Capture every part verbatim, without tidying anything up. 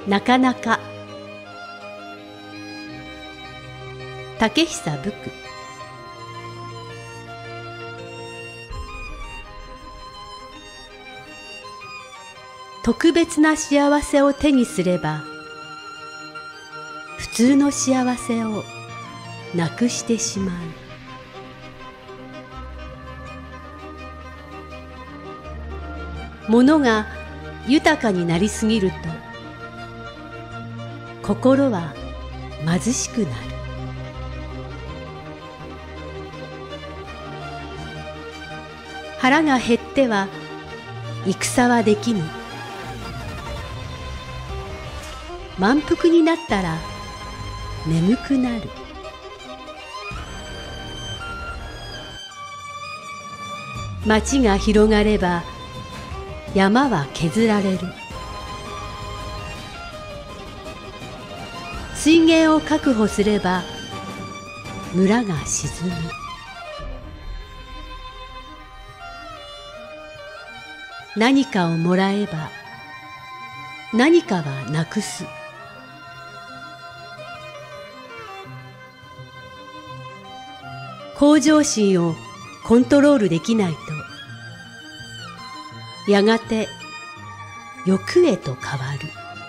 なかなか。竹久武句。特別な幸せを手にすれば、普通の幸せをなくしてしまう。物が豊かになりすぎると、心は貧しくなる。腹が減っては戦はできぬ。満腹になったら眠くなる。町が広がれば山は削られる。水源を確保すれば村が沈む。何かをもらえば何かはなくす。向上心をコントロールできないと、やがて欲へと変わる。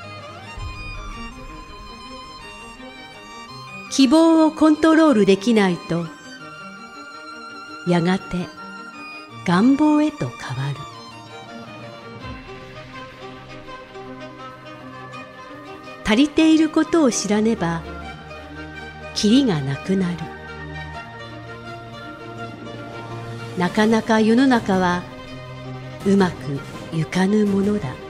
希望をコントロールできないと、やがて願望へと変わる。足りていることを知らねば、きりがなくなる。なかなか世の中はうまくゆかぬものだ。